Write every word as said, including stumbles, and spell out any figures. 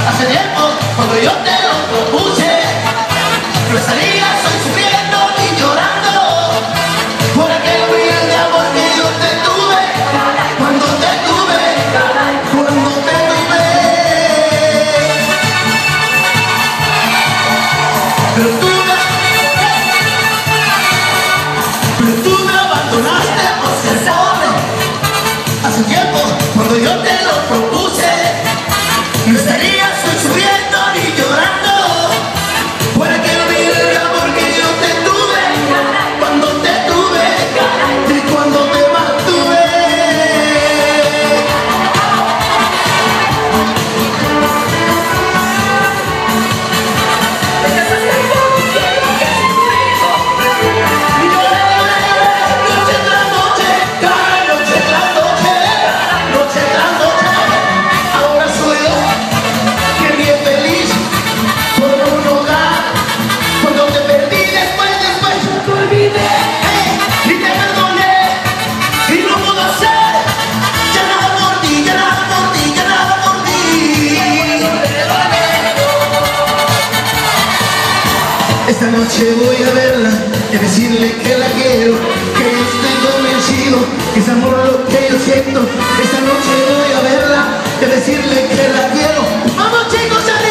Hace tiempo, cuando yo te lo propuse, no estarías hoy sufriendo ni llorando por aquel humilde amor que yo te tuve, cuando te tuve, cuando te tuve. Pero tú me, pero tú me abandonaste por ser pobre. Hace tiempo, cuando yo te lo propuse, no estarías hoy sufriendo ni llorando por aquel humilde amor que yo te tuve, cuando te tuve y cuando te mantuve. Y lloré, noche tras noche, cada noche tras noche, noche tras noche. Ahora soy yo que bien feliz por un hogar. Cuando te perdí, después, después yo te olvidé, eh, y te perdoné y no puedo hacer ya nada por ti, ya nada por ti, ya nada por ti. Esta noche voy a verla y a decirle que la quiero, que estoy convencido que es amor lo que yo siento. Esta noche voy a verla y a decirle que la quiero. Vamos chicos,